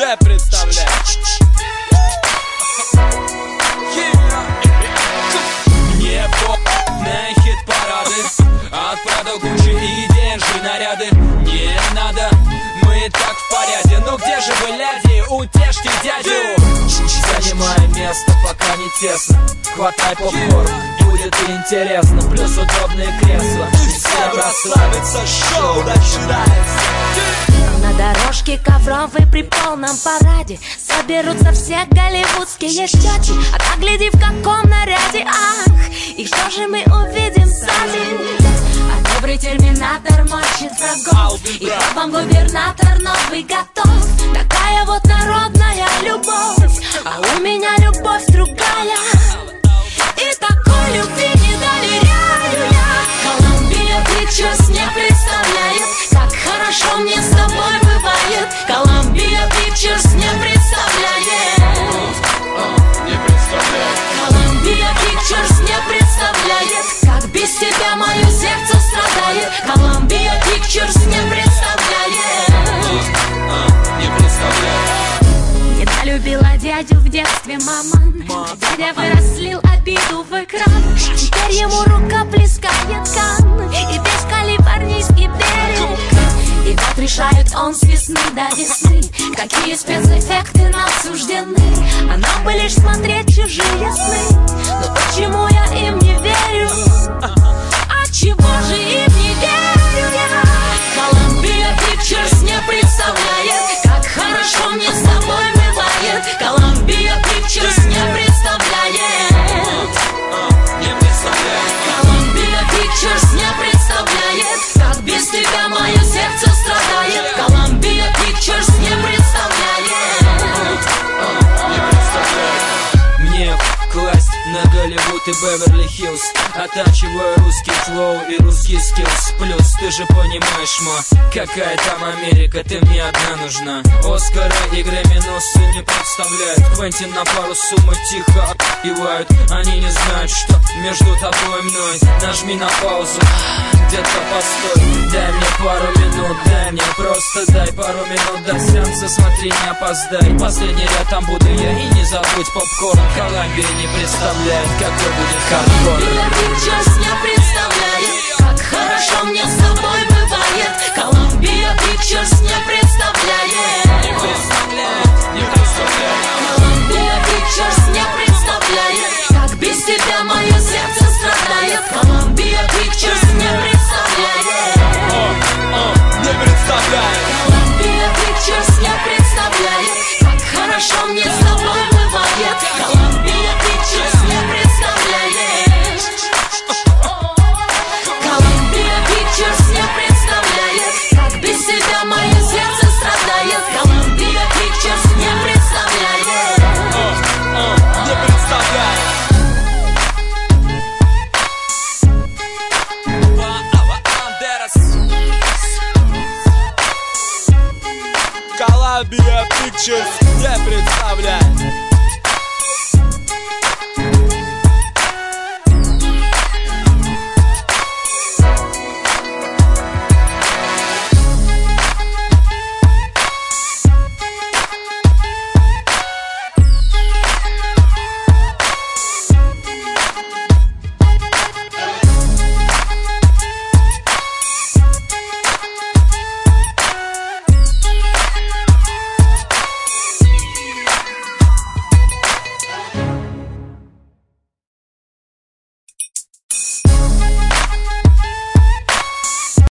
не представляет. Не на хит-парады, отправил Гуччи и деньги наряды. Не надо, мы и так в порядке. Ну где же вы, ляди, утешьте дядю. Занимай место, пока не тесно. Хватай попкорн, будет интересно. Плюс удобные кресла. Всем расслабиться, шоу начинается. На дорожке ковровой при полном параде соберутся все голливудские щеки. А так гляди, в каком наряде, ах, и что же мы увидим сзади? А добрый терминатор мочит врагов, и вам губернатор новый готов. Такая вот народная любовь, а у меня любовь другая. И такой любви не доверяю я. Columbia Pictures не представляет, как хорошо мне с тобой бывает. Columbia Pictures не представляет. Columbia Pictures не представляет, как без тебя мое сердце страдает. Columbia Pictures не представляет. Недолюбила дядю в детстве мама. Дядя вырослил обиду в экран. Теперь ему рука плескает кан. И весь калифорнийский берег. И вот решает он с весны до весны, какие спецэффекты нам суждены. А нам бы лишь смотреть чужие сны. Но почему я им не верю? А чего же им не верю я? Columbia Pictures не представляет, как хорошо мне с тобой бывает. Columbia Pictures не представляет. Columbia Pictures не представляет, как без тебя мое сердце страдает. Columbia Pictures не представляет. Мне класть на Голливуд и Беверли-Хиллз, оттачиваю русский флоу и русский скиллс. Плюс ты же понимаешь, какая там Америка, ты мне одна нужна. Оскара и Грэмми-носы не представляют. Квентин на пару суммы тихо отпевают. Они не знают, что между тобой и мной. Нажми на паузу, где-то постой. Дай мне пару минут, дай мне, просто дай пару минут до сеанса, смотри, не опоздай. Последний ряд, там буду я, и не забудь попкорн. Columbia не представляет, какой будет хардкор. Columbia Pictures не представляет, как хорошо мне с тобой бывает. Columbia Pictures не представляет. Columbia Pictures не представляет, как без тебя мое сердце страдает. Columbia Pictures не представляет. Не представляет. Columbia Pictures не представляет, как хорошо мне с тобой бывает. Columbia Pictures не представляет. Columbia Pictures не представляет, как без тебя мое сердце страдает. Columbia Pictures не представляет. Не представляет. Columbia Pictures не представляет.